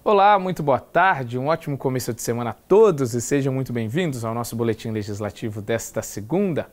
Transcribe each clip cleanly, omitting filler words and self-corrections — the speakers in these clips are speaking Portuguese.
Olá, muito boa tarde, um ótimo começo de semana a todos e sejam muito bem-vindos ao nosso boletim legislativo desta segunda.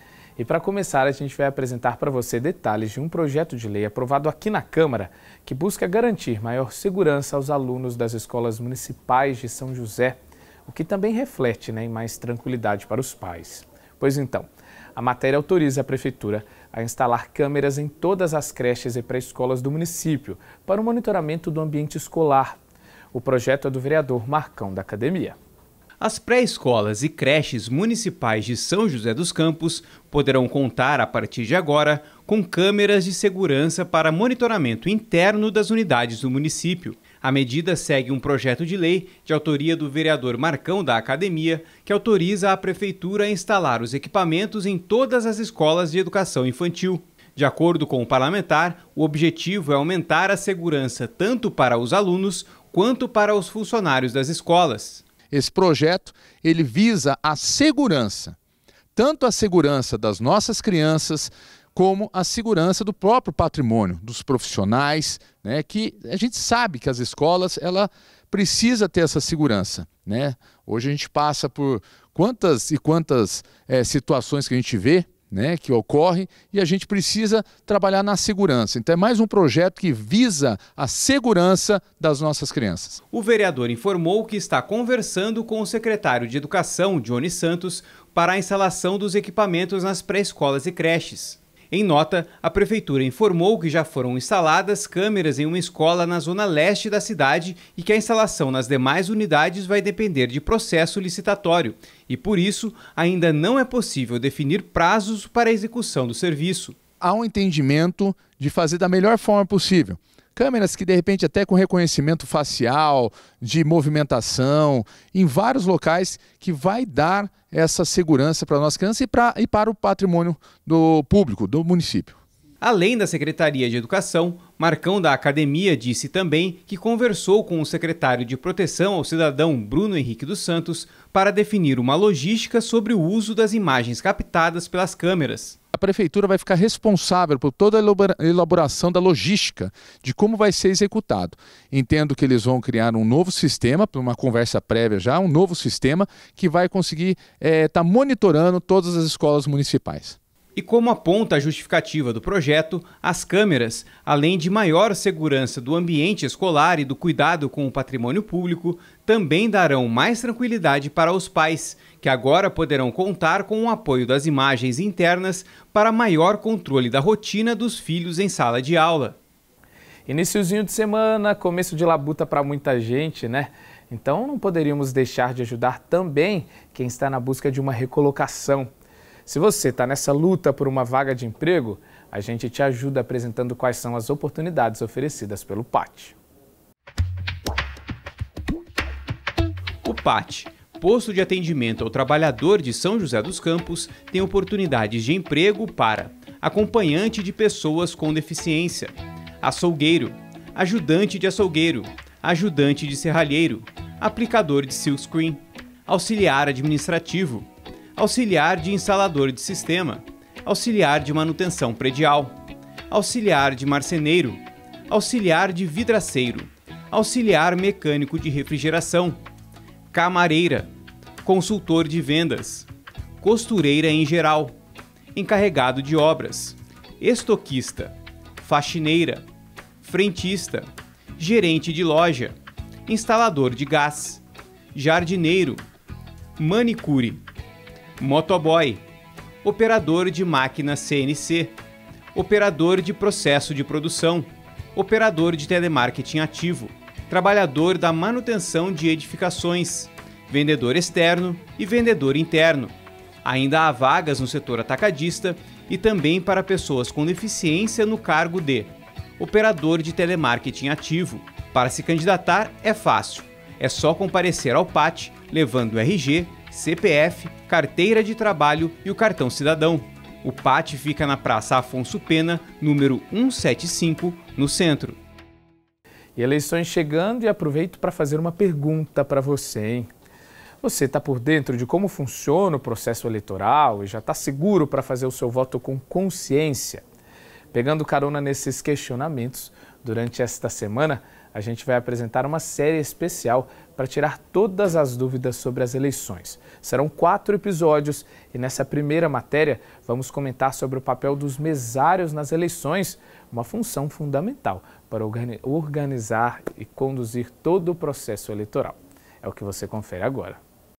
E para começar, a gente vai apresentar para você detalhes de um projeto de lei aprovado aqui na Câmara que busca garantir maior segurança aos alunos das escolas municipais de São José, o que também reflete em mais tranquilidade para os pais. Pois então, a matéria autoriza a Prefeitura a instalar câmeras em todas as creches e pré-escolas do município para o monitoramento do ambiente escolar. O projeto é do vereador Marcão da Academia. As pré-escolas e creches municipais de São José dos Campos poderão contar, a partir de agora, com câmeras de segurança para monitoramento interno das unidades do município. A medida segue um projeto de lei de autoria do vereador Marcão da Academia, que autoriza a Prefeitura a instalar os equipamentos em todas as escolas de educação infantil. De acordo com o parlamentar, o objetivo é aumentar a segurança tanto para os alunos quanto para os funcionários das escolas. Esse projeto ele visa a segurança, tanto a segurança das nossas crianças, como a segurança do próprio patrimônio, dos profissionais, né, que a gente sabe que as escolas ela precisa ter essa segurança, né? Hoje a gente passa por quantas e quantas situações que a gente vê, né, que ocorre, e a gente precisa trabalhar na segurança. Então é mais um projeto que visa a segurança das nossas crianças. O vereador informou que está conversando com o secretário de Educação, Johnny Santos, para a instalação dos equipamentos nas pré-escolas e creches. Em nota, a Prefeitura informou que já foram instaladas câmeras em uma escola na zona leste da cidade e que a instalação nas demais unidades vai depender de processo licitatório e, por isso, ainda não é possível definir prazos para a execução do serviço. Há um entendimento de fazer da melhor forma possível. Câmeras que, de repente, até com reconhecimento facial, de movimentação, em vários locais que vai dar essa segurança para a nossa criança e para o patrimônio do público, do município. Além da Secretaria de Educação, Marcão da Academia disse também que conversou com o secretário de Proteção ao Cidadão, Bruno Henrique dos Santos, para definir uma logística sobre o uso das imagens captadas pelas câmeras. A Prefeitura vai ficar responsável por toda a elaboração da logística de como vai ser executado. Entendo que eles vão criar um novo sistema, por uma conversa prévia já, um novo sistema que vai conseguir estar monitorando todas as escolas municipais. E como aponta a justificativa do projeto, as câmeras, além de maior segurança do ambiente escolar e do cuidado com o patrimônio público, também darão mais tranquilidade para os pais, que agora poderão contar com o apoio das imagens internas para maior controle da rotina dos filhos em sala de aula. Iniciozinho de semana, começo de labuta para muita gente, né? Então não poderíamos deixar de ajudar também quem está na busca de uma recolocação. Se você está nessa luta por uma vaga de emprego, a gente te ajuda apresentando quais são as oportunidades oferecidas pelo PAT. O PAT, Posto de Atendimento ao Trabalhador de São José dos Campos, tem oportunidades de emprego para acompanhante de pessoas com deficiência, açougueiro, ajudante de açougueiro, ajudante de serralheiro, aplicador de silkscreen, auxiliar administrativo, auxiliar de instalador de sistema, auxiliar de manutenção predial, auxiliar de marceneiro, auxiliar de vidraceiro, auxiliar mecânico de refrigeração, camareira, consultor de vendas, costureira em geral, encarregado de obras, estoquista, faxineira, frentista, gerente de loja, instalador de gás, jardineiro, manicure, motoboy, operador de máquina CNC, operador de processo de produção, operador de telemarketing ativo, trabalhador da manutenção de edificações, vendedor externo e vendedor interno. Ainda há vagas no setor atacadista e também para pessoas com deficiência no cargo de operador de telemarketing ativo. Para se candidatar é fácil, é só comparecer ao PAT levando RG, CPF, carteira de trabalho e o cartão cidadão. O PAT fica na Praça Afonso Pena, número 175, no centro. E eleições chegando e aproveito para fazer uma pergunta para você, hein? Você está por dentro de como funciona o processo eleitoral e já está seguro para fazer o seu voto com consciência? Pegando carona nesses questionamentos, durante esta semana, a gente vai apresentar uma série especial para tirar todas as dúvidas sobre as eleições. Serão 4 episódios e nessa primeira matéria vamos comentar sobre o papel dos mesários nas eleições, uma função fundamental para organizar e conduzir todo o processo eleitoral. É o que você confere agora.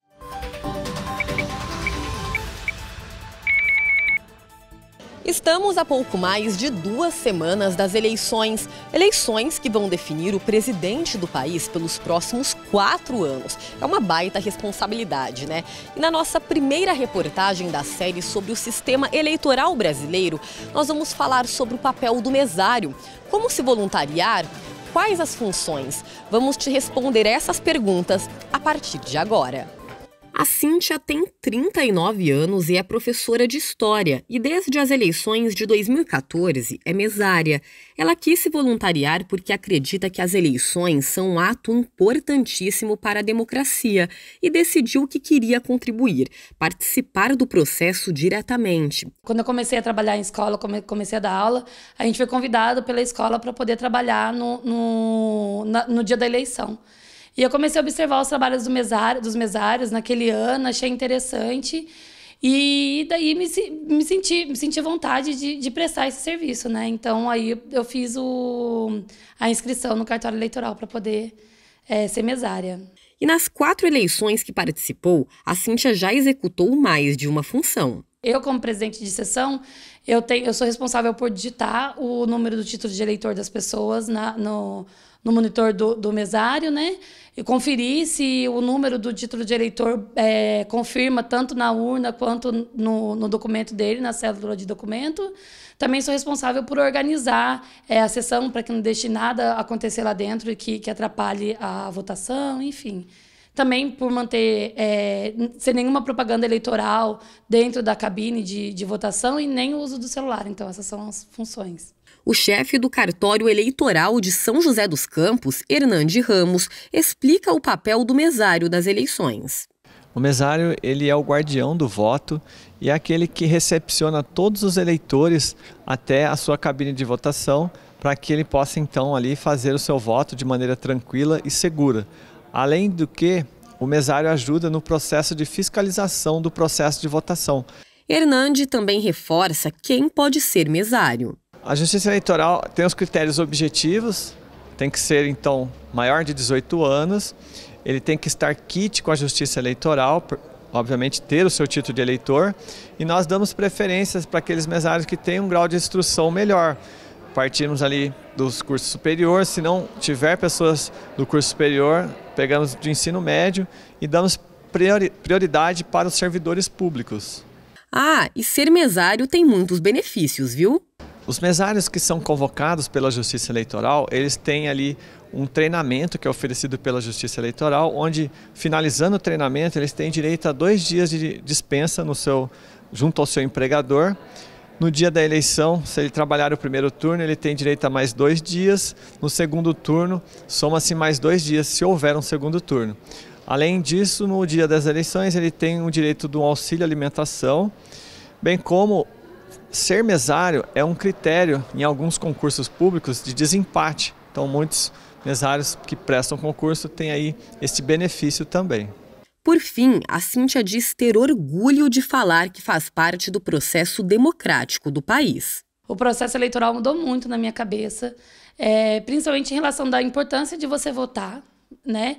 Estamos a pouco mais de 2 semanas das eleições. Eleições que vão definir o presidente do país pelos próximos 4 anos. É uma baita responsabilidade, né? E na nossa primeira reportagem da série sobre o sistema eleitoral brasileiro, nós vamos falar sobre o papel do mesário. Como se voluntariar? Quais as funções? Vamos te responder essas perguntas a partir de agora. A Cíntia tem 39 anos e é professora de História e desde as eleições de 2014 é mesária. Ela quis se voluntariar porque acredita que as eleições são um ato importantíssimo para a democracia e decidiu que queria contribuir, participar do processo diretamente. Quando eu comecei a trabalhar em escola, comecei a dar aula, a gente foi convidado pela escola para poder trabalhar no dia da eleição. E eu comecei a observar os trabalhos dos mesários naquele ano, achei interessante. E daí me senti à vontade de prestar esse serviço, né? Então, aí eu fiz a inscrição no cartório eleitoral para poder ser mesária. E nas 4 eleições que participou, a Cíntia já executou mais de uma função. Eu, como presidente de sessão, eu sou responsável por digitar o número do título de eleitor das pessoas no monitor do mesário, né? E conferir se o número do título de eleitor confirma tanto na urna quanto no documento dele, na cédula de documento. Também sou responsável por organizar a sessão para que não deixe nada acontecer lá dentro e que atrapalhe a votação, enfim. Também por manter, sem nenhuma propaganda eleitoral dentro da cabine de votação e nem o uso do celular. Então, essas são as funções. O chefe do cartório eleitoral de São José dos Campos, Hernande Ramos, explica o papel do mesário das eleições. O mesário, ele é o guardião do voto e é aquele que recepciona todos os eleitores até a sua cabine de votação para que ele possa, então, ali fazer o seu voto de maneira tranquila e segura. Além do que, o mesário ajuda no processo de fiscalização do processo de votação. Hernande também reforça quem pode ser mesário. A Justiça Eleitoral tem os critérios objetivos, tem que ser, então, maior de 18 anos, ele tem que estar quite com a Justiça Eleitoral, obviamente ter o seu título de eleitor, e nós damos preferências para aqueles mesários que têm um grau de instrução melhor. Partimos ali dos cursos superiores, se não tiver pessoas do curso superior, pegamos de ensino médio e damos prioridade para os servidores públicos. Ah, e ser mesário tem muitos benefícios, viu? Os mesários que são convocados pela Justiça Eleitoral, eles têm ali um treinamento que é oferecido pela Justiça Eleitoral, onde, finalizando o treinamento, eles têm direito a 2 dias de dispensa junto ao seu empregador. No dia da eleição, se ele trabalhar o primeiro turno, ele tem direito a mais 2 dias. No segundo turno, soma-se mais 2 dias, se houver um segundo turno. Além disso, no dia das eleições, ele tem o direito do auxílio alimentação, bem como ser mesário é um critério em alguns concursos públicos de desempate. Então, muitos mesários que prestam concurso têm aí este benefício também. Por fim, a Cíntia diz ter orgulho de falar que faz parte do processo democrático do país. O processo eleitoral mudou muito na minha cabeça, principalmente em relação da importância de você votar, né?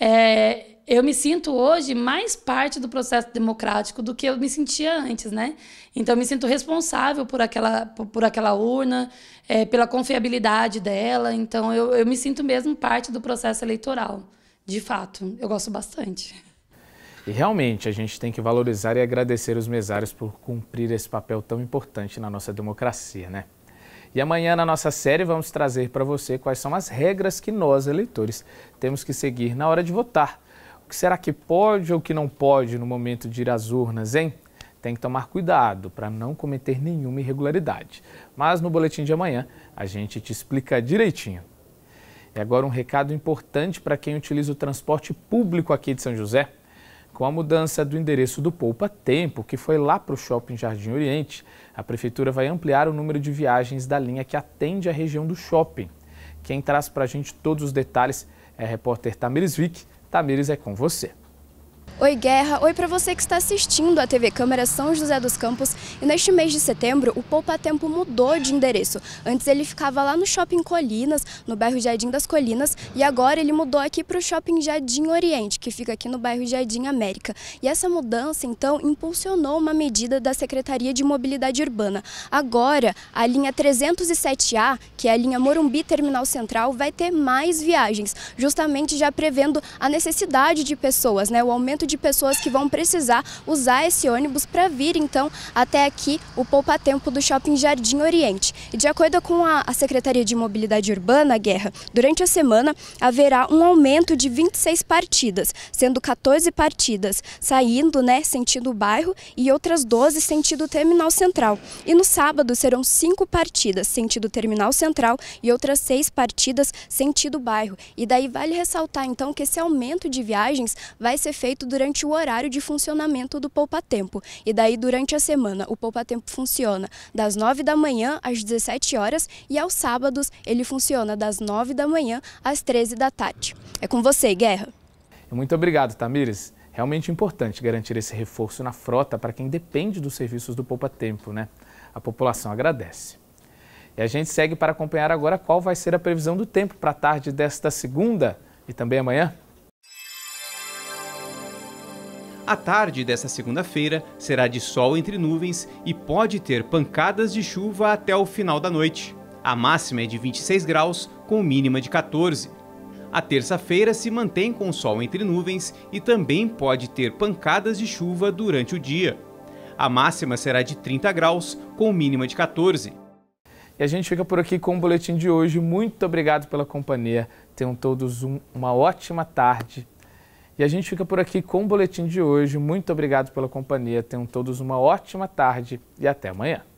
Eu me sinto hoje mais parte do processo democrático do que eu me sentia antes, né? Então, eu me sinto responsável por aquela urna, pela confiabilidade dela. Então, eu me sinto mesmo parte do processo eleitoral. De fato, eu gosto bastante. E realmente, a gente tem que valorizar e agradecer os mesários por cumprir esse papel tão importante na nossa democracia, né? E amanhã, na nossa série, vamos trazer para você quais são as regras que nós, eleitores, temos que seguir na hora de votar. O que será que pode ou que não pode no momento de ir às urnas, hein? Tem que tomar cuidado para não cometer nenhuma irregularidade. Mas no boletim de amanhã, a gente te explica direitinho. E agora um recado importante para quem utiliza o transporte público aqui de São José. Com a mudança do endereço do Poupa Tempo, que foi lá para o Shopping Jardim Oriente, a Prefeitura vai ampliar o número de viagens da linha que atende a região do shopping. Quem traz para a gente todos os detalhes é a repórter Tamires Vick. Tamires, é com você. Oi Guerra, oi para você que está assistindo a TV Câmara São José dos Campos. E neste mês de setembro o Poupa Tempo mudou de endereço. Antes ele ficava lá no Shopping Colinas, no bairro Jardim das Colinas, e agora ele mudou aqui para o Shopping Jardim Oriente, que fica aqui no bairro Jardim América. E essa mudança então impulsionou uma medida da Secretaria de Mobilidade Urbana. Agora a linha 307A, que é a linha Morumbi Terminal Central, vai ter mais viagens, justamente já prevendo a necessidade de pessoas, o aumento de pessoas que vão precisar usar esse ônibus para vir então até aqui o Poupa Tempo do Shopping Jardim Oriente. E de acordo com a Secretaria de Mobilidade Urbana, Guerra, durante a semana haverá um aumento de 26 partidas, sendo 14 partidas saindo, sentido bairro, e outras 12 sentido Terminal Central. E no sábado serão 5 partidas sentido Terminal Central e outras 6 partidas sentido bairro. E daí vale ressaltar então que esse aumento de viagens vai ser feito durante o horário de funcionamento do Poupa Tempo. E daí, durante a semana, o Poupa Tempo funciona das 9 da manhã às 17 horas e aos sábados ele funciona das 9 da manhã às 13 da tarde. É com você, Guerra. Muito obrigado, Tamires. Realmente importante garantir esse reforço na frota para quem depende dos serviços do Poupa Tempo, A população agradece. E a gente segue para acompanhar agora qual vai ser a previsão do tempo para a tarde desta segunda e também amanhã. A tarde desta segunda-feira será de sol entre nuvens e pode ter pancadas de chuva até o final da noite. A máxima é de 26 graus, com mínima de 14. A terça-feira se mantém com sol entre nuvens e também pode ter pancadas de chuva durante o dia. A máxima será de 30 graus, com mínima de 14. E a gente fica por aqui com o boletim de hoje. Muito obrigado pela companhia. Tenham todos uma ótima tarde. E a gente fica por aqui com o boletim de hoje. Muito obrigado pela companhia. Tenham todos uma ótima tarde e até amanhã.